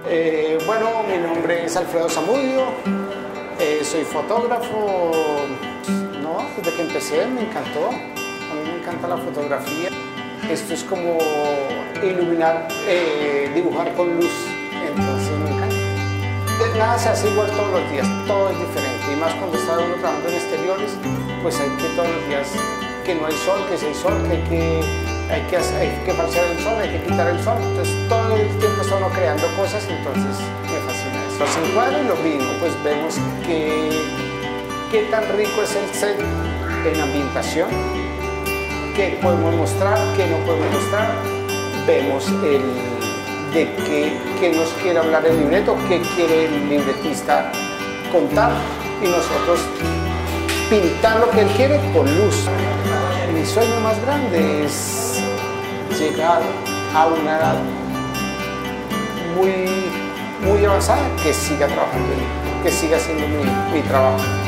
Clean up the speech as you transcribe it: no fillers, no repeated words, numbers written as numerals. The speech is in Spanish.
Bueno, mi nombre es Alfredo Zamudio, soy fotógrafo, no, desde que empecé me encantó, a mí me encanta la fotografía. Esto es como iluminar, dibujar con luz, entonces me encanta. Nada se hace igual todos los días, todo es diferente, y más cuando está uno trabajando en exteriores, pues hay que todos los días, que no hay sol, que si hay sol, que hay que falsear el sol, hay que quitar el sol, entonces todo el tiempo está uno creando cosas, entonces me fascina eso. Los encuadros y los vimos, pues vemos qué tan rico es el set en ambientación, qué podemos mostrar, qué no podemos mostrar, vemos de qué nos quiere hablar el libreto, qué quiere el libretista contar, y nosotros pintar lo que él quiere con luz. Mi sueño más grande es llegar a una edad muy avanzada, que siga trabajando, que siga haciendo mi trabajo.